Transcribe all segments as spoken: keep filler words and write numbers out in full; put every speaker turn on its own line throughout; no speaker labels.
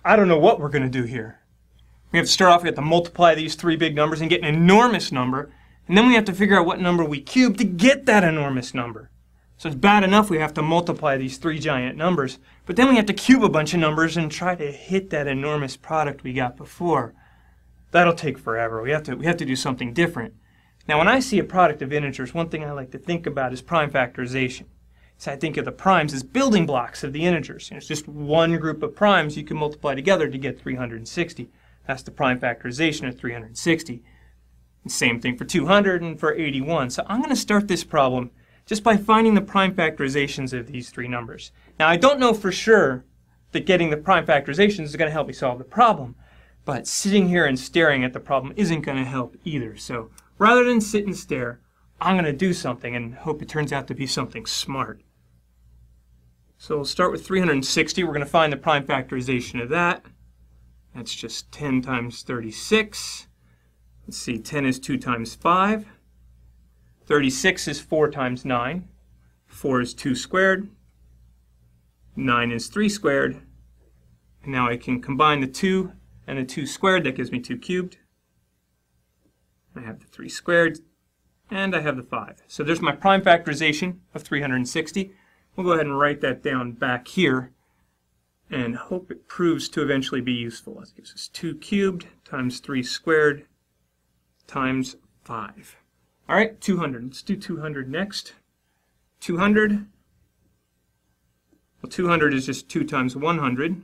I don't know what we're going to do here. We have to start off, we have to multiply these three big numbers and get an enormous number, and then we have to figure out what number we cube to get that enormous number. So it's bad enough we have to multiply these three giant numbers, but then we have to cube a bunch of numbers and try to hit that enormous product we got before. That'll take forever. We have to, we have to do something different. Now when I see a product of integers, one thing I like to think about is prime factorization. So I think of the primes as building blocks of the integers. And it's just one group of primes you can multiply together to get three hundred sixty. That's the prime factorization of three hundred sixty. And same thing for two hundred and for eighty-one. So I'm going to start this problem just by finding the prime factorizations of these three numbers. Now I don't know for sure that getting the prime factorizations is going to help me solve the problem, but sitting here and staring at the problem isn't going to help either. So rather than sit and stare, I'm going to do something and hope it turns out to be something smart. So we'll start with three hundred sixty. We're going to find the prime factorization of that. That's just ten times thirty-six. Let's see, ten is two times five. thirty-six is four times nine. four is two squared. nine is three squared. And now I can combine the two and the two squared. That gives me two cubed. I have the three squared. And I have the five. So there's my prime factorization of three hundred sixty. We'll go ahead and write that down back here and hope it proves to eventually be useful. That gives us two cubed times three squared times five. All right, two hundred. Let's do two hundred next. two hundred. Well, two hundred is just two times one hundred.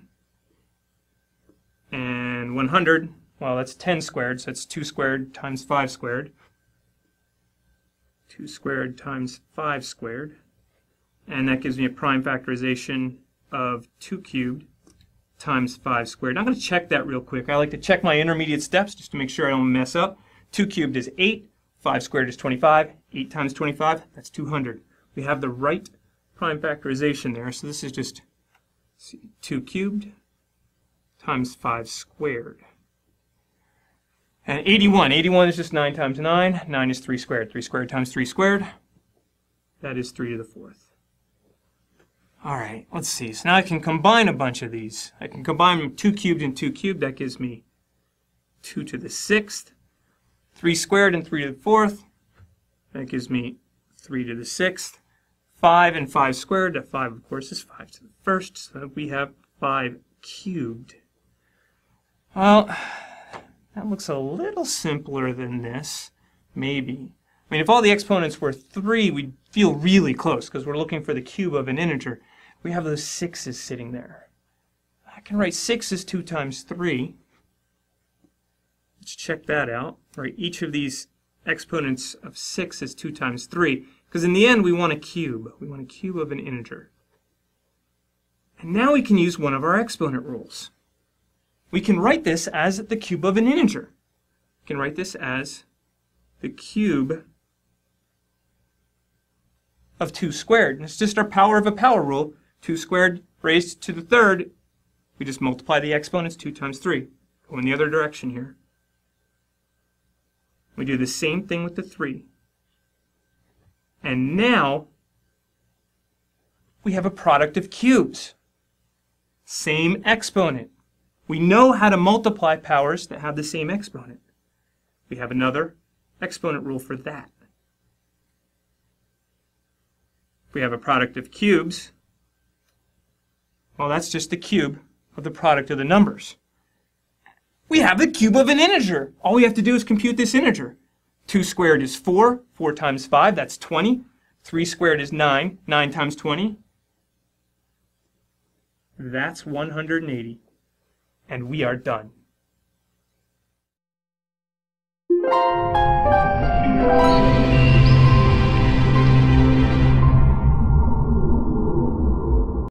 And one hundred, well, that's ten squared, so it's two squared times five squared. two squared times five squared. And that gives me a prime factorization of two cubed times five squared. I'm going to check that real quick. I like to check my intermediate steps just to make sure I don't mess up. two cubed is eight. five squared is twenty-five. eight times twenty-five, that's two hundred. We have the right prime factorization there. So this is just, let's see, two cubed times five squared. And eighty-one. eighty-one is just nine times nine. nine is three squared. three squared times three squared. That is three to the fourth. All right, let's see. So now I can combine a bunch of these. I can combine two cubed and two cubed. That gives me two to the sixth. three squared and three to the fourth. That gives me three to the sixth. five and five squared. That five, of course, is five to the first. So we have five cubed. Well, that looks a little simpler than this, maybe. I mean, if all the exponents were three, we'd feel really close because we're looking for the cube of an integer. We have those sixes sitting there. I can write six as two times three. Let's check that out. Right, each of these exponents of six is two times three, because in the end we want a cube. We want a cube of an integer. And now we can use one of our exponent rules. We can write this as the cube of an integer. We can write this as the cube of two squared. And it's just our power of a power rule. two squared raised to the third. We just multiply the exponents, two times three. Go in the other direction here. We do the same thing with the three. And now we have a product of cubes. Same exponent. We know how to multiply powers that have the same exponent. We have another exponent rule for that. We have a product of cubes. Well, that's just the cube of the product of the numbers. We have the cube of an integer. All we have to do is compute this integer. two squared is four. four times five, that's twenty. three squared is nine. nine times twenty, that's one hundred eighty. And we are done.